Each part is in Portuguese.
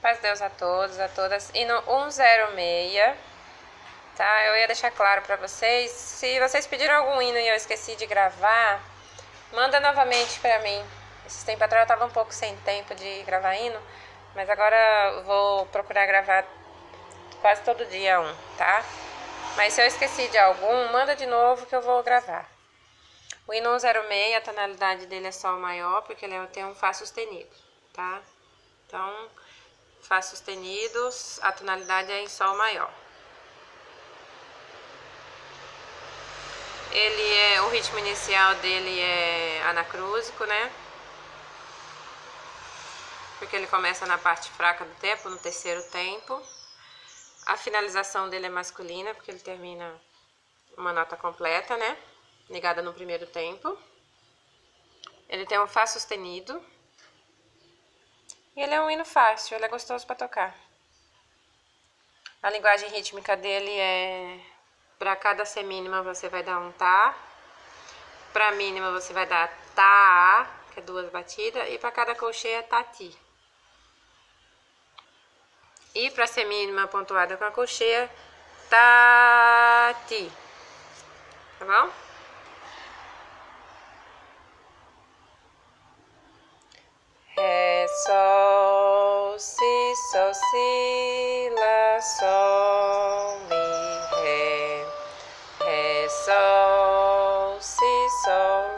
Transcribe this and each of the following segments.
Paz de Deus a todos, a todas. E no 106, tá? Eu ia deixar claro pra vocês. Se vocês pediram algum hino e eu esqueci de gravar, manda novamente pra mim. Esses tempos atrás eu tava um pouco sem tempo de gravar hino, mas agora eu vou procurar gravar quase todo dia um, tá? Mas se eu esqueci de algum, manda de novo que eu vou gravar. O hino 106, a tonalidade dele é Sol maior, porque ele tem um Fá sustenido, tá? Então, Fá sustenidos, a tonalidade é em Sol maior. O ritmo inicial dele é anacrúsico, né? Porque ele começa na parte fraca do tempo, no terceiro tempo. A finalização dele é masculina, porque ele termina uma nota completa, né? Ligada no primeiro tempo. Ele tem um Fá sustenido. E ele é um hino fácil, ele é gostoso para tocar. A linguagem rítmica dele é... Para cada semínima você vai dar um Tá. Para mínima você vai dar Tá, que é 2 batidas. E para cada colcheia, Tati. E para semínima pontuada com a colcheia, Tati. Tá bom? Ré, Sol, Si, Sol, Si, Lá, Sol, Mi, Ré. Ré, Sol, Si, Sol,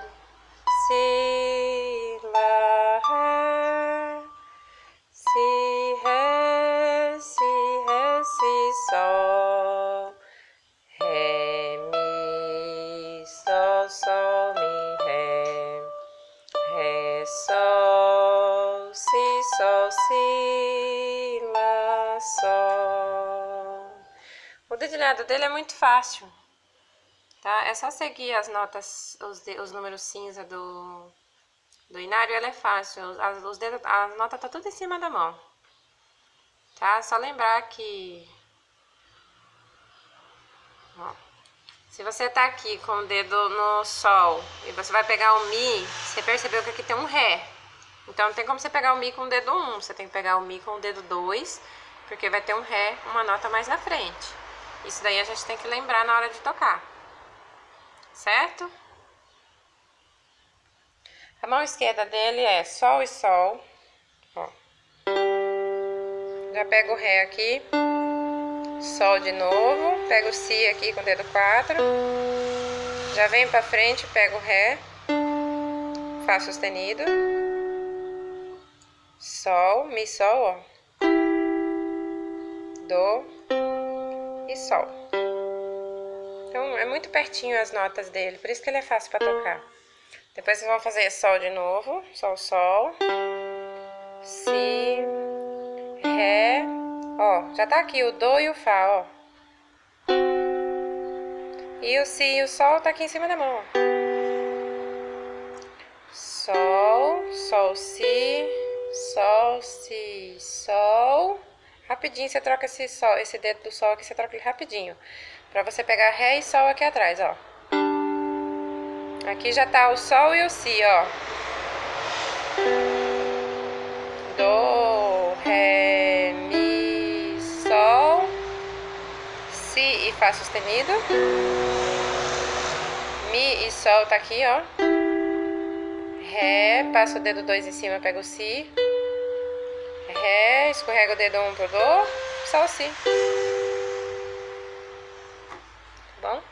Si, Lá, Ré. Si, Ré, Si, Sol. Ré, Mi, Sol, Mi, Ré. Ré, Sol, Si, Lá, Sol. O dedilhado dele é muito fácil, tá? É só seguir as notas, os números cinza do inário, ela é fácil. Os dedos, a nota tá tudo em cima da mão, tá? Só lembrar que... Ó, se você tá aqui com o dedo no Sol e você vai pegar o Mi, você percebeu que aqui tem um Ré. Então não tem como você pegar o Mi com o dedo 1, você tem que pegar o Mi com o dedo 2, porque vai ter um Ré, uma nota mais na frente. Isso daí a gente tem que lembrar na hora de tocar, certo? A mão esquerda dele é Sol e Sol. Ó. Já pego o Ré aqui, Sol de novo, pego o Si aqui com o dedo 4, já venho pra frente, pego o Ré, Fá sustenido, Sol, Mi, Sol, ó, Dó e Sol. Então é muito pertinho as notas dele, por isso que ele é fácil pra tocar. Depois vocês vão fazer Sol de novo, Sol, Sol, Si, Ré, ó, já tá aqui o Dó e o Fá, ó. E o Si e o Sol tá aqui em cima da mão, ó. Sol, Sol, Si, Sol, Si, Sol. Rapidinho você troca esse dedo do Sol aqui, você troca ele rapidinho. Pra você pegar Ré e Sol aqui atrás, ó. Aqui já tá o Sol e o Si, ó. Dó, Ré, Mi, Sol, Si e Fá sustenido. Mi e Sol tá aqui, ó. Ré, passa o dedo 2 em cima, pega o Si. Ré, escorrega o dedo 1 pro Dó, Sol, Si. Tá bom?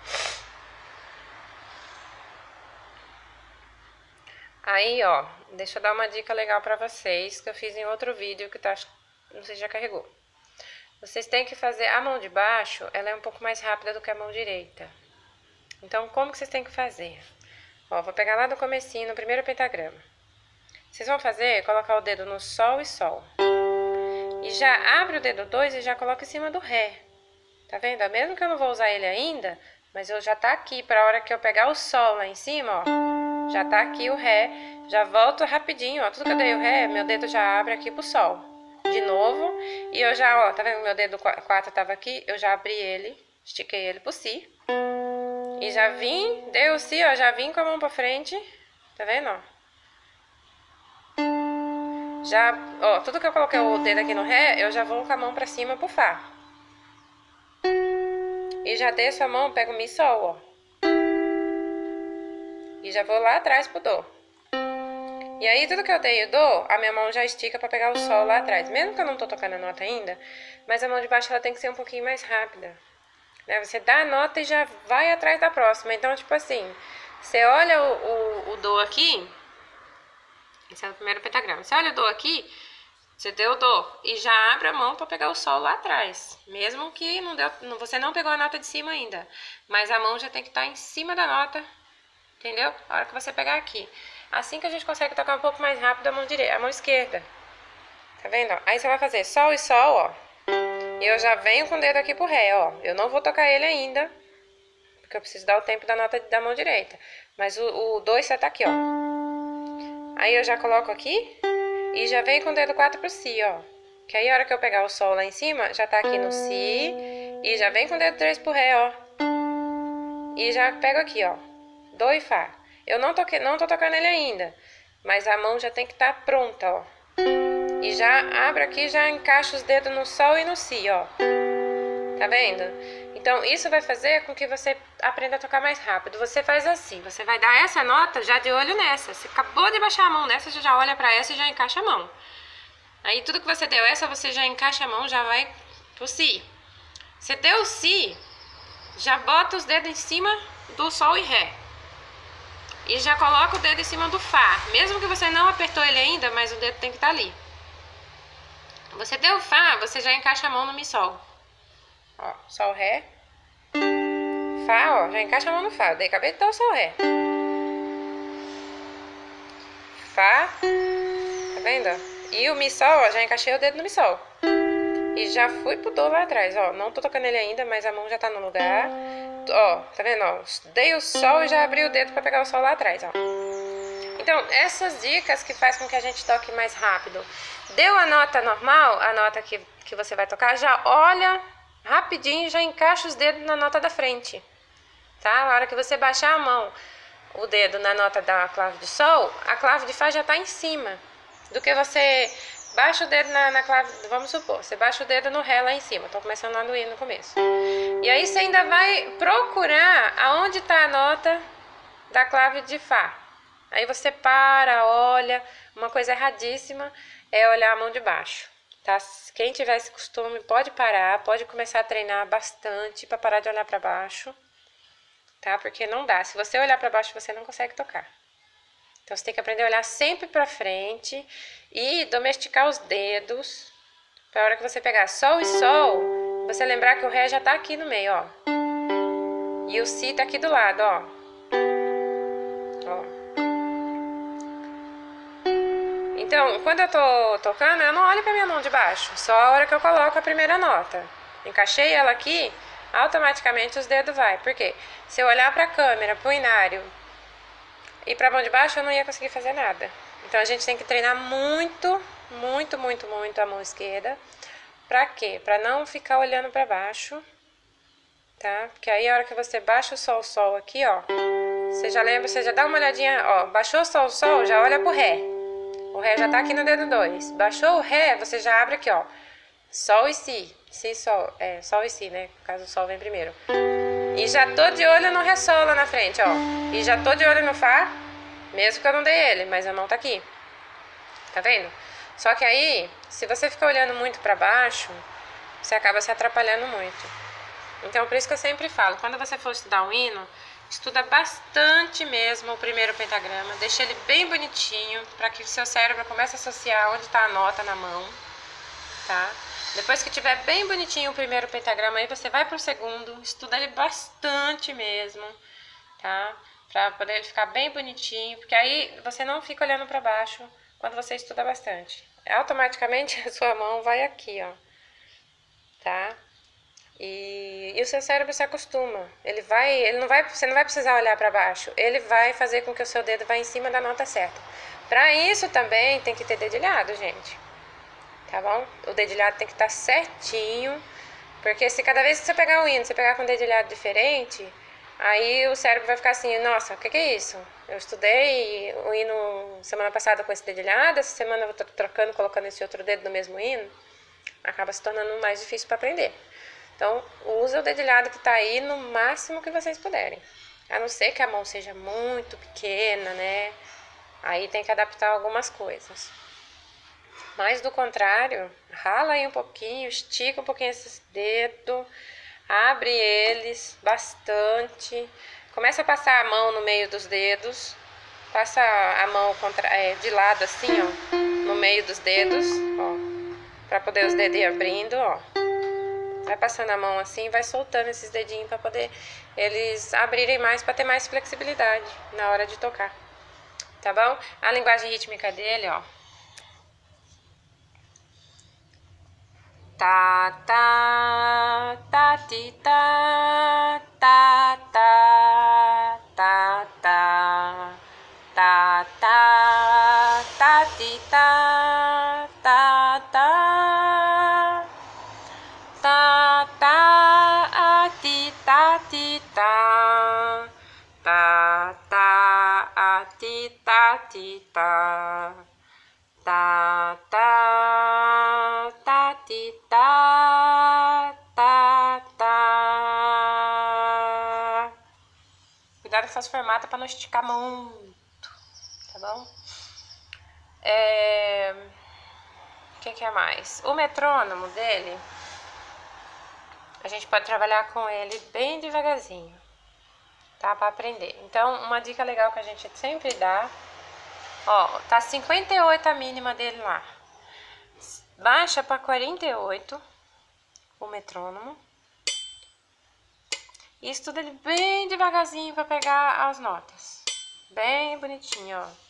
Aí, ó, deixa eu dar uma dica legal pra vocês, que eu fiz em outro vídeo que tá, não sei se já carregou. Vocês têm que fazer a mão de baixo, ela é um pouco mais rápida do que a mão direita. Então, como que vocês têm que fazer? Ó, vou pegar lá do comecinho, no primeiro pentagrama. Vocês vão fazer, colocar o dedo no Sol e Sol. E já abre o dedo 2 e já coloca em cima do Ré. Tá vendo? Mesmo que eu não vou usar ele ainda, mas eu já tá aqui, pra hora que eu pegar o Sol lá em cima, ó. Já tá aqui o Ré, já volto rapidinho, ó. Tudo que eu dei o Ré, meu dedo já abre aqui pro Sol. De novo, e eu já, ó, tá vendo? Meu dedo 4 tava aqui, eu já abri ele, estiquei ele pro Si. E já vim, dei o Si, ó, já vim com a mão pra frente, tá vendo, ó? Já, ó, tudo que eu coloquei o dedo aqui no Ré, eu já vou com a mão pra cima pro Fá. E já desço a mão, pego o Mi, Sol, ó. E já vou lá atrás pro Dó. E aí, tudo que eu dei o Dó, a minha mão já estica pra pegar o Sol lá atrás. Mesmo que eu não tô tocando a nota ainda, mas a mão de baixo ela tem que ser um pouquinho mais rápida. Né? Você dá a nota e já vai atrás da próxima. Então, tipo assim, você olha o Dó aqui. Esse é o primeiro pentagrama. Você olha o Dó aqui, você deu o Dó e já abre a mão para pegar o Sol lá atrás. Mesmo que não deu, você não pegou a nota de cima ainda. Mas a mão já tem que estar em cima da nota, entendeu? A hora que você pegar aqui. Assim que a gente consegue tocar um pouco mais rápido a mão direita, a mão esquerda. Tá vendo? Aí você vai fazer Sol e Sol, ó. E eu já venho com o dedo aqui pro Ré, ó. Eu não vou tocar ele ainda, porque eu preciso dar o tempo da nota da mão direita. Mas o 2 já tá aqui, ó. Aí eu já coloco aqui e já venho com o dedo 4 pro Si, ó. Que aí a hora que eu pegar o Sol lá em cima, já tá aqui no Si. E já vem com o dedo 3 pro Ré, ó. E já pego aqui, ó. Dó e Fá. Eu não tô tocando ele ainda, mas a mão já tem que estar pronta, ó. E já abro aqui, já encaixo os dedos no Sol e no Si, ó. Tá vendo? Então, isso vai fazer com que você aprenda a tocar mais rápido. Você faz assim, você vai dar essa nota já de olho nessa. Você acabou de baixar a mão nessa, você já olha pra essa e já encaixa a mão. Aí, tudo que você deu essa, você já encaixa a mão, já vai pro Si. Você deu o Si, já bota os dedos em cima do Sol e Ré. E já coloca o dedo em cima do Fá. Mesmo que você não apertou ele ainda, mas o dedo tem que estar ali. Você deu o Fá, você já encaixa a mão no Mi, Sol. Ó, Sol, Ré. Fá, ó, já encaixa a mão no Fá. Daí acabei de dar o Sol, Ré. Fá. Tá vendo? E o Mi, Sol, ó, já encaixei o dedo no Mi, Sol. E já fui pro Dó lá atrás, ó. Não tô tocando ele ainda, mas a mão já tá no lugar. Ó, tá vendo, ó? Dei o Sol e já abri o dedo pra pegar o Sol lá atrás, ó. Então, essas dicas que faz com que a gente toque mais rápido. Deu a nota normal, a nota que você vai tocar, já olha rapidinho, já encaixa os dedos na nota da frente, tá? Na hora que você baixar a mão, o dedo na nota da clave de Sol, a clave de Fá já tá em cima. Do que você baixa o dedo na clave, vamos supor, você baixa o dedo no Ré lá em cima. Tô começando lá no I no começo. E aí você ainda vai procurar aonde tá a nota da clave de Fá. Aí você para, olha. Uma coisa erradíssima é olhar a mão de baixo, tá? Quem tiver esse costume pode parar, pode começar a treinar bastante para parar de olhar para baixo, tá? Porque não dá. Se você olhar para baixo, você não consegue tocar. Então você tem que aprender a olhar sempre para frente e domesticar os dedos para a hora que você pegar Sol e Sol, você lembrar que o Ré já tá aqui no meio, ó. E o Si tá aqui do lado, ó. Ó. Então, quando eu tô tocando, eu não olho pra minha mão de baixo, só a hora que eu coloco a primeira nota. Encaixei ela aqui, automaticamente os dedos vai. Por quê? Se eu olhar pra câmera, pro inário e pra mão de baixo, eu não ia conseguir fazer nada. Então, a gente tem que treinar muito, muito, muito, muito a mão esquerda. Pra quê? Pra não ficar olhando pra baixo, tá? Porque aí, a hora que você baixa o Sol, Sol aqui, ó, você já lembra, você já dá uma olhadinha, ó, baixou o Sol, Sol, já olha pro Ré. O Ré já tá aqui no dedo 2. Baixou o Ré, você já abre aqui, ó. Sol e Si. Si, Sol. É, Sol e Si, né? No caso, o Sol vem primeiro. E já tô de olho no Ré, Sol lá na frente, ó. E já tô de olho no Fá, mesmo que eu não dei ele, mas a mão tá aqui. Tá vendo? Só que aí, se você ficar olhando muito pra baixo, você acaba se atrapalhando muito. Então, por isso que eu sempre falo, quando você for estudar um hino, estuda bastante mesmo o primeiro pentagrama, deixa ele bem bonitinho, para que o seu cérebro comece a associar onde está a nota na mão, tá? Depois que tiver bem bonitinho o primeiro pentagrama, aí você vai pro segundo, estuda ele bastante mesmo, tá? Para poder ele ficar bem bonitinho, porque aí você não fica olhando para baixo quando você estuda bastante. Automaticamente a sua mão vai aqui, ó, tá? E o seu cérebro se acostuma. Você não vai precisar olhar para baixo. Ele vai fazer com que o seu dedo vá em cima da nota certa. Para isso também tem que ter dedilhado, gente. Tá bom? O dedilhado tem que estar certinho, porque se cada vez que você pegar o hino, você pegar com um dedilhado diferente, Aí o cérebro vai ficar assim, nossa, o que é isso? Eu estudei o hino semana passada com esse dedilhado, essa semana eu tô trocando, colocando esse outro dedo no mesmo hino. Acaba se tornando mais difícil para aprender. Então, usa o dedilhado que tá aí no máximo que vocês puderem. A não ser que a mão seja muito pequena, né? Aí tem que adaptar algumas coisas. Mas do contrário, rala aí um pouquinho, estica um pouquinho esses dedos, abre eles bastante, começa a passar a mão no meio dos dedos, passa a mão de lado assim, ó, no meio dos dedos, ó, pra poder os dedos ir abrindo, ó. Vai passando a mão assim, vai soltando esses dedinhos pra poder eles abrirem mais, pra ter mais flexibilidade na hora de tocar, tá bom? A linguagem rítmica dele, ó. Ta ta ta ti ta ta ta ta ta ta ta ta ti ta ta ta ta ta a ti ta ti ta ta ta a ti ta ti ta ta ta ta ti ta ta ta. Cuidado com essas formatas para não esticar muito, tá bom? O que é mais? O metrônomo dele, a gente pode trabalhar com ele bem devagarzinho, tá? Para aprender. Então, uma dica legal que a gente sempre dá, ó, tá 58 a mínima dele lá. Baixa para 48 o metrônomo. E estuda ele bem devagarzinho para pegar as notas. Bem bonitinho, ó.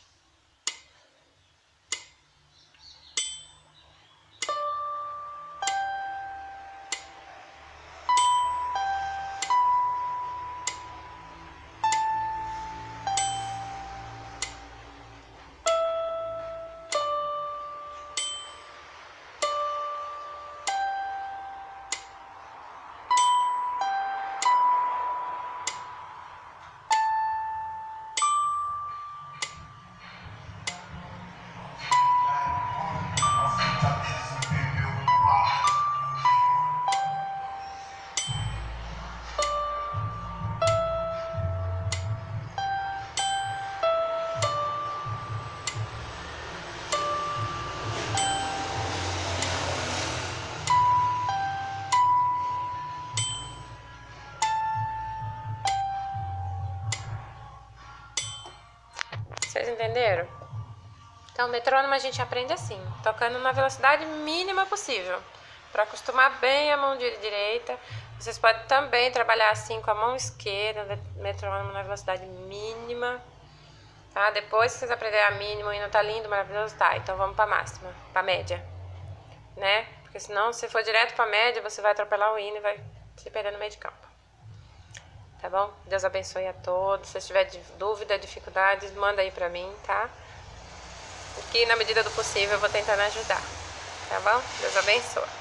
Vocês entenderam? Então, o metrônomo a gente aprende assim, tocando na velocidade mínima possível, para acostumar bem a mão direita. Vocês podem também trabalhar assim com a mão esquerda, metrônomo na velocidade mínima, tá? Depois que vocês aprenderem a mínima, o hino tá lindo, maravilhoso, tá? Então vamos para máxima, para média, né? Porque senão, se for direto para média, você vai atropelar o hino e vai se perder no meio de campo. Tá bom? Deus abençoe a todos. Se tiver dúvida, dificuldades, manda aí pra mim, tá? Aqui, na medida do possível, eu vou tentando ajudar. Tá bom? Deus abençoe.